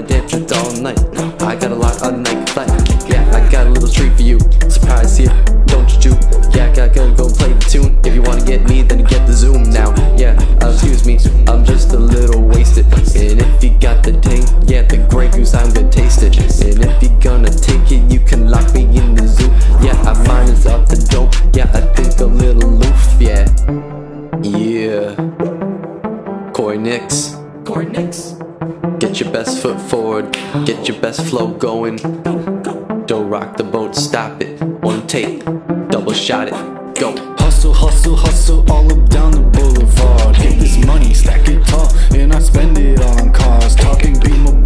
wanna dance it all night. I got a lot on night flight. Yeah, I got a little treat for you. Surprise here, don't you? Yeah, I gotta go play the tune. If you wanna get me, then you get the zoom now. Yeah, excuse me, I'm just a little wasted. And if you got the ting, yeah, the Grey Goose, I'm gonna taste it. And if you're gonna take it, you can lock me in the zoo. Yeah, I mine is off the dome. Yeah, I think a little loof, yeah. Yeah. Corey Nix. Get your best foot forward, get your best flow going. Don't rock the boat, stop it. One take, double shot it, go. Hustle, hustle, hustle all up down the boulevard. Get this money, stack it tall, and I spend it on cars. Talking be my